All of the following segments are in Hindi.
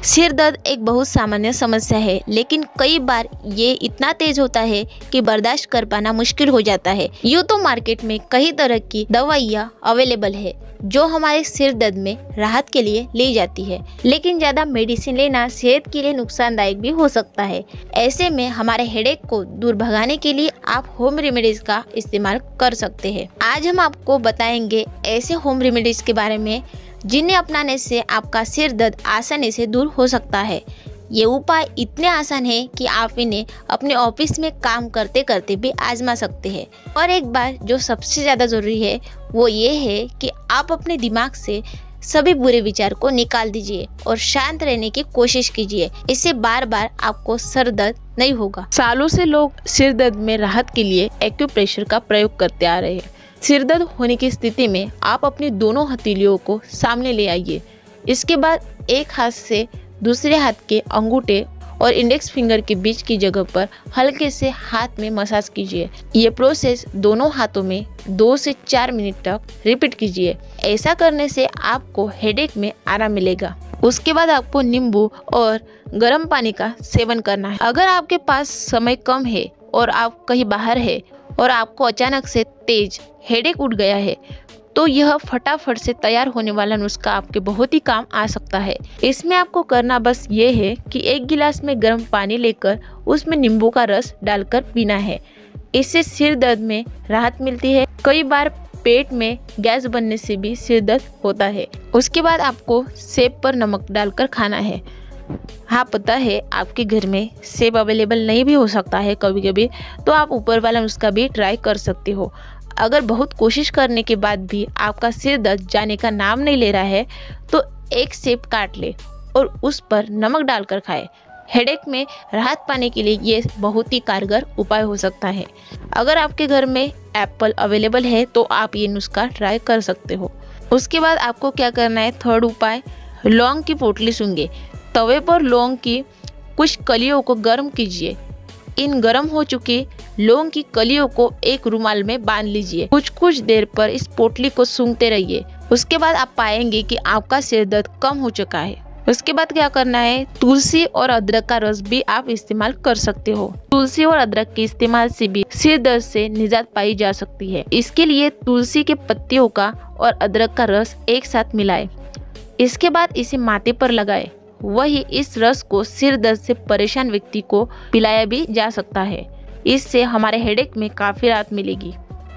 सिर दर्द एक बहुत सामान्य समस्या है, लेकिन कई बार ये इतना तेज होता है कि बर्दाश्त कर पाना मुश्किल हो जाता है। यूँ तो मार्केट में कई तरह की दवाइयाँ अवेलेबल है जो हमारे सिर दर्द में राहत के लिए ली जाती है, लेकिन ज़्यादा मेडिसिन लेना सेहत के लिए नुकसानदायक भी हो सकता है। ऐसे में हमारे हेडेक को दूर भगाने के लिए आप होम रेमेडीज का इस्तेमाल कर सकते हैं। आज हम आपको बताएंगे ऐसे होम रेमेडीज के बारे में जिन्हें अपनाने से आपका सिर दर्द आसानी से दूर हो सकता है। ये उपाय इतने आसान है कि आप इन्हें अपने ऑफिस में काम करते करते भी आजमा सकते हैं। और एक बात जो सबसे ज़्यादा ज़रूरी है वो ये है कि आप अपने दिमाग से सभी बुरे विचार को निकाल दीजिए और शांत रहने की कोशिश कीजिए। इससे बार बार आपको सर दर्द नहीं होगा। सालों से लोग सिर दर्द में राहत के लिए एक्यूप्रेशर का प्रयोग करते आ रहे हैं। सिर दर्द होने की स्थिति में आप अपनी दोनों हथेलियों को सामने ले आइए। इसके बाद एक हाथ से दूसरे हाथ के अंगूठे और इंडेक्स फिंगर के बीच की जगह पर हल्के से हाथ में मसाज कीजिए। ये प्रोसेस दोनों हाथों में 2 से 4 मिनट तक रिपीट कीजिए। ऐसा करने से आपको हेडेक में आराम मिलेगा। उसके बाद आपको नींबू और गर्म पानी का सेवन करना है। अगर आपके पास समय कम है और आप कहीं बाहर है और आपको अचानक से तेज हेडेक उठ गया है, तो यह फटाफट से तैयार होने वाला नुस्खा आपके बहुत ही काम आ सकता है। इसमें आपको करना बस ये है कि 1 गिलास में गर्म पानी लेकर उसमें नींबू का रस डालकर पीना है। इससे सिर दर्द में राहत मिलती है। कई बार पेट में गैस बनने से भी सिर दर्द होता है। उसके बाद आपको सेब पर नमक डालकर खाना है। हाँ, पता है आपके घर में सेब अवेलेबल नहीं भी हो सकता है कभी कभी, तो आप ऊपर वाला नुस्खा भी ट्राई कर सकते हो। अगर बहुत कोशिश करने के बाद भी आपका सिर दर्द जाने का नाम नहीं ले रहा है, तो एक सेब काट ले और उस पर नमक डालकर खाए। हेडेक में राहत पाने के लिए ये बहुत ही कारगर उपाय हो सकता है। अगर आपके घर में एप्पल अवेलेबल है तो आप ये नुस्खा ट्राई कर सकते हो। उसके बाद आपको क्या करना है, थर्ड उपाय, लौंग की पोटली सूंघे। तवे पर लौंग की कुछ कलियों को गर्म कीजिए। इन गर्म हो चुकी लौंग की कलियों को एक रुमाल में बांध लीजिए। कुछ देर पर इस पोटली को सूंघते रहिए। उसके बाद आप पाएंगे कि आपका सिर दर्द कम हो चुका है। उसके बाद क्या करना है, तुलसी और अदरक का रस भी आप इस्तेमाल कर सकते हो। तुलसी और अदरक के इस्तेमाल से भी सिर दर्द से निजात पाई जा सकती है। इसके लिए तुलसी के पत्तियों का और अदरक का रस एक साथ मिलाए। इसके बाद इसे माथे पर लगाए। वही इस रस को सिर दर्द से परेशान व्यक्ति को पिलाया भी जा सकता है। इससे हमारे हेडेक में काफ़ी राहत मिलेगी।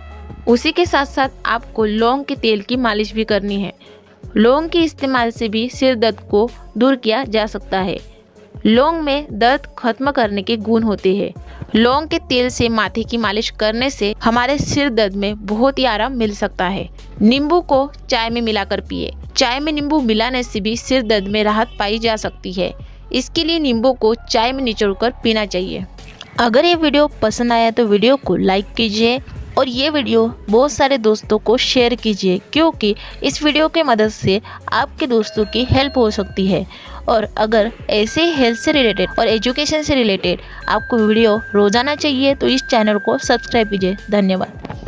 उसी के साथ साथ आपको लौंग के तेल की मालिश भी करनी है। लौंग के इस्तेमाल से भी सिर दर्द को दूर किया जा सकता है। लौंग में दर्द खत्म करने के गुण होते हैं। लौंग के तेल से माथे की मालिश करने से हमारे सिर दर्द में बहुत ही आराम मिल सकता है। नींबू को चाय में मिलाकर पिए। चाय में नींबू मिलाने से भी सिर दर्द में राहत पाई जा सकती है। इसके लिए नींबू को चाय में निचोड़कर पीना चाहिए। अगर ये वीडियो पसंद आया तो वीडियो को लाइक कीजिए और ये वीडियो बहुत सारे दोस्तों को शेयर कीजिए, क्योंकि इस वीडियो के मदद से आपके दोस्तों की हेल्प हो सकती है। और अगर ऐसे हेल्थ से रिलेटेड और एजुकेशन से रिलेटेड आपको वीडियो रोजाना चाहिए तो इस चैनल को सब्सक्राइब कीजिए। धन्यवाद।